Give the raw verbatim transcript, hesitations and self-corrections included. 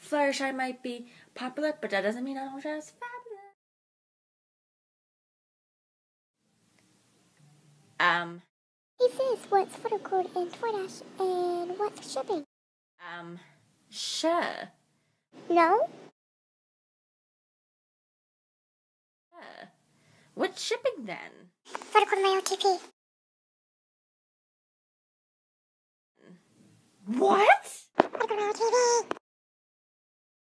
Fluttershy might be popular, but that doesn't mean Fluttershy is fabulous. Um. He says, what's FlutterCord and DoorDash and what's shipping? Um, sure. No? Sure. What's shipping then? FlutterCord my O T P. What? FlutterCord my O T P.